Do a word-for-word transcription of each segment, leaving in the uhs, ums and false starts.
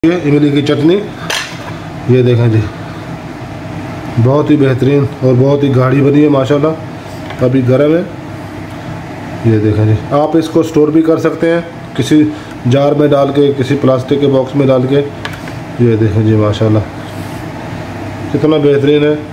ये इमली की चटनी, ये देखें जी, बहुत ही बेहतरीन और बहुत ही गाढ़ी बनी है माशाल्लाह। अभी गर्म है, ये देखें जी। आप इसको स्टोर भी कर सकते हैं किसी जार में डाल के, किसी प्लास्टिक के बॉक्स में डाल के। ये देखें जी माशाल्लाह कितना बेहतरीन है।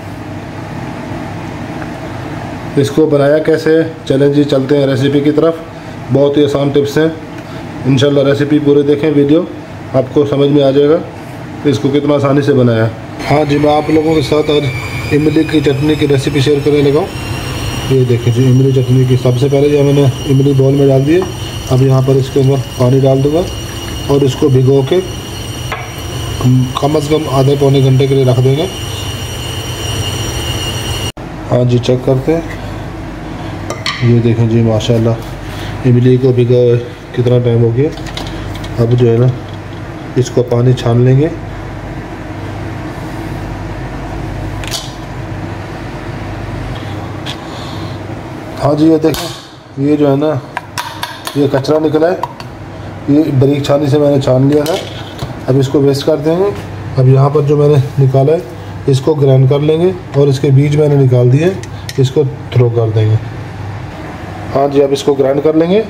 इसको बनाया कैसे है, चलें जी चलते हैं रेसिपी की तरफ। बहुत ही आसान टिप्स हैं, इंशाल्लाह रेसिपी पूरे देखें, वीडियो आपको समझ में आ जाएगा कि इसको कितना आसानी से बनाया है। हाँ जी, मैं आप लोगों के साथ आज इमली की चटनी की रेसिपी शेयर करने लगा हूँ। ये देखें जी, इमली चटनी की सबसे पहले ये मैंने इमली बाउल में डाल दिए। अब यहाँ पर इसके अंदर पानी डाल दूँगा और इसको भिगो के कम से कम आधे पौने घंटे के लिए रख देंगे। हाँ जी, चेक करते हैं। ये देखें जी माशाल्लाह इमली को भिगा कितना टाइम हो गया। अब जो है ना इसको पानी छान लेंगे। हाँ जी, ये देखें, ये जो है ना ये कचरा निकला है, ये बारीक छानी से मैंने छान लिया था। अब इसको वेस्ट कर देंगे। अब यहाँ पर जो मैंने निकाला है इसको ग्राइंड कर लेंगे और इसके बीज मैंने निकाल दिए, इसको थ्रो कर देंगे। हाँ जी, अब इसको ग्राइंड कर लेंगे।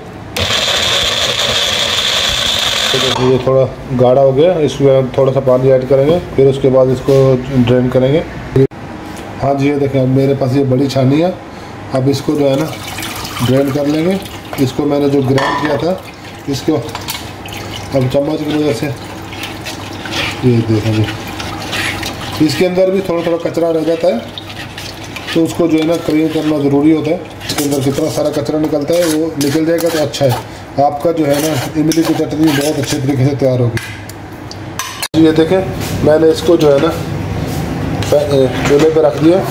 तो ये थोड़ा गाढ़ा हो गया, इसमें थोड़ा सा पानी ऐड करेंगे, फिर उसके बाद इसको ड्रेन करेंगे। हाँ जी, ये देखें मेरे पास ये बड़ी छानी है। अब इसको जो है ना ड्रेन कर लेंगे। इसको मैंने जो ग्राइंड किया था इसको अब चम्मच की वजह से, ये देखें जी, इसके अंदर भी थोड़ा थोड़ा कचरा रह जाता है, तो उसको जो है ना क्लीन करना ज़रूरी होता है। इसके अंदर कितना सारा कचरा निकलता है वो निकल जाएगा तो अच्छा है। आपका जो है ना इमली की चटनी बहुत अच्छे तरीके से तैयार होगी। ये देखें मैंने इसको जो है ना चूल्हे पे रख दिया।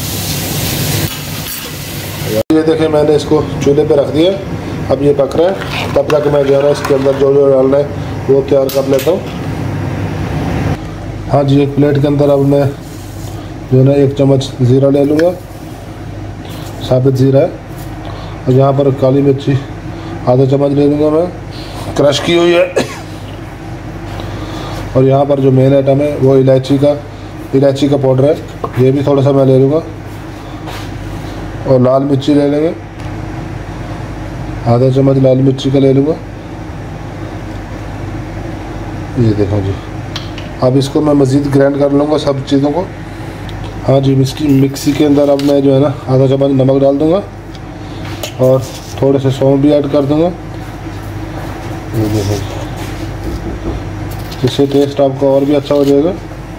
ये देखें मैंने इसको चूल्हे पे रख दिया। अब ये पक रहा है, तब तक मैं जो है ना इसके अंदर जो जो डालना है वो तैयार कर लेता हूँ। हाँ जी, एक प्लेट के अंदर अब मैं जो है ना एक चम्मच ज़ीरा ले लूँगा, साबित ज़ीरा है। और यहाँ पर काली मिर्ची आधा चम्मच ले लूँगा मैं, क्रश की हुई है। और यहाँ पर जो मेन आइटम है वो इलायची का इलायची का पाउडर है, ये भी थोड़ा सा मैं ले लूँगा। और लाल मिर्ची ले लेंगे, आधा चम्मच लाल मिर्ची का ले लूँगा। ये देखो जी, अब इसको मैं मज़ीद ग्राइंड कर लूँगा सब चीज़ों को। हाँ जी, मिक्सी मिक्सी के अंदर अब मैं जो है ना आधा चम्मच नमक डाल दूँगा और थोड़े से सौंफ भी ऐड कर दूँगा। ये देखो, इससे टेस्ट आपका और भी अच्छा हो जाएगा।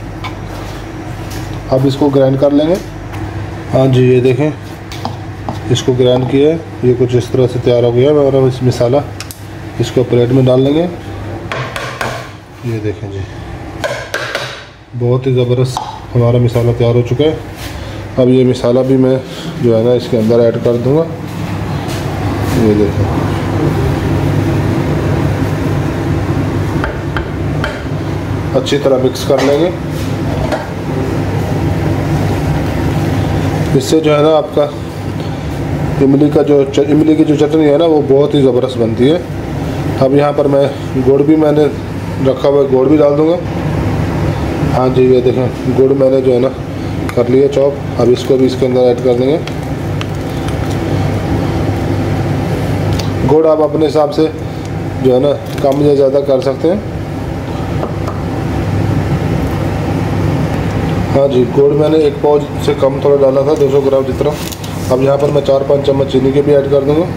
अब इसको ग्राइंड कर लेंगे। हाँ जी, ये देखें इसको ग्राइंड किया है, ये कुछ इस तरह से तैयार हो गया है। और अब इस मसाला इसको प्लेट में डाल लेंगे। ये देखें जी, बहुत ही ज़बरदस्त हमारा मसाला तैयार हो चुका है। अब ये मसाला भी मैं जो है ना इसके अंदर ऐड कर दूँगा। ये देखें, अच्छी तरह मिक्स कर लेंगे। इससे जो है ना आपका इमली का जो इमली की जो चटनी है ना वो बहुत ही ज़बरदस्त बनती है। अब यहाँ पर मैं गुड़ भी मैंने रखा हुआ है, गुड़ भी डाल दूँगा। हाँ जी, ये देखें गुड़ मैंने जो है ना कर लिया चॉप। अब इसको भी इसके अंदर ऐड कर देंगे। गुड़ आप अपने हिसाब से जो है ना कम या ज़्यादा कर सकते हैं। हाँ जी, गुड़ मैंने एक पाव से कम थोड़ा डाला था, दो सौ ग्राम जितना। अब यहाँ पर मैं चार पाँच चम्मच चीनी के भी ऐड कर दूँगा।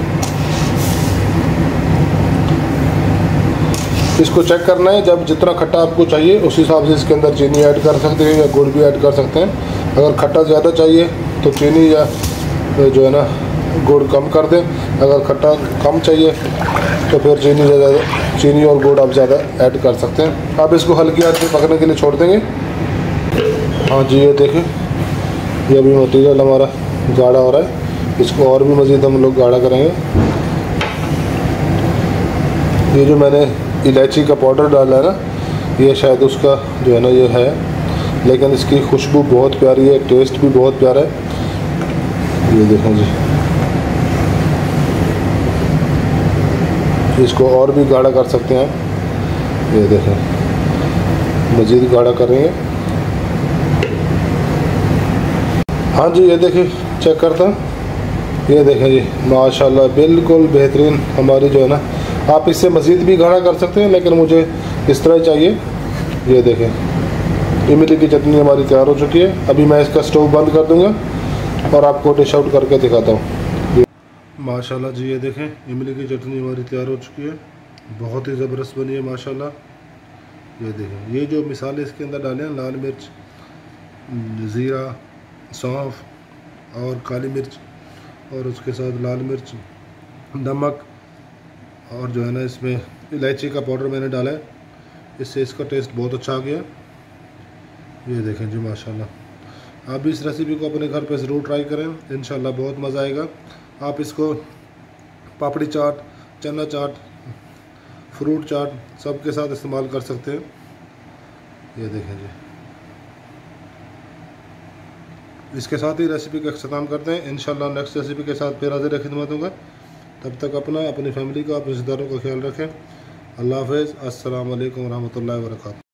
इसको चेक करना है, जब जितना खट्टा आपको चाहिए उस हिसाब से इसके अंदर चीनी ऐड कर सकते हैं या गुड़ भी ऐड कर सकते हैं। अगर खट्टा ज़्यादा चाहिए तो चीनी या जो है ना गुड़ कम कर दें। अगर खट्टा कम चाहिए तो फिर चीनी ज़्यादा चीनी और गुड़ आप ज़्यादा ऐड कर सकते हैं। अब इसको हल्की आंच पे पकने के लिए छोड़ देंगे। हाँ जी, ये देखें ये अभी मटीरियल हमारा गाढ़ा हो रहा है, इसको और भी मज़ीद हम लोग गाढ़ा करेंगे। ये जो मैंने इलायची का पाउडर डाला है ना, ये शायद उसका जो है ना ये है, लेकिन इसकी खुशबू बहुत प्यारी है, टेस्ट भी बहुत प्यारा है। ये देखें जी, इसको और भी गाढ़ा कर सकते हैं। ये देखें मज़ीद गाढ़ा करेंगे। हाँ जी, ये देखिए चेक करता हूँ। ये देखें जी माशाल्लाह बिल्कुल बेहतरीन हमारी जो है ना, आप इससे मज़ीद भी गाढ़ा कर सकते हैं, लेकिन मुझे इस तरह चाहिए। ये देखें इमली की चटनी हमारी तैयार हो चुकी है। अभी मैं इसका स्टोव बंद कर दूँगा और आपको डिश आउट करके दिखाता हूँ। माशाल्लाह जी, ये देखें इमली की चटनी हमारी तैयार हो चुकी है, बहुत ही ज़बरदस्त बनी है माशाल्लाह। ये देखें, ये जो मिसाले इसके अंदर डाले हैं, लाल मिर्च, ज़ीरा, सौंफ और काली मिर्च, और उसके साथ लाल मिर्च, नमक, और जो है ना इसमें इलायची का पाउडर मैंने डाला है, इससे इसका टेस्ट बहुत अच्छा आ गया। ये देखें जी माशाल्लाह। आप भी इस रेसिपी को अपने घर पे ज़रूर ट्राई करें, इंशाल्लाह बहुत मज़ा आएगा। आप इसको पापड़ी चाट, चना चाट, फ्रूट चाट सब के साथ इस्तेमाल कर सकते हैं। ये देखें जी, इसके साथ ही रेसिपी का इख्तिताम करते हैं। इंशाल्लाह नेक्स्ट रेसिपी के साथ फिर हाजिर खिदमत होगा। तब तक अपना, अपनी फैमिली का, अपने रिश्तेदारों का ख्याल रखें। अल्लाह हाफ़िज़। अस्सलाम वालेकुम रहमतुल्लाहि व बरकातहू।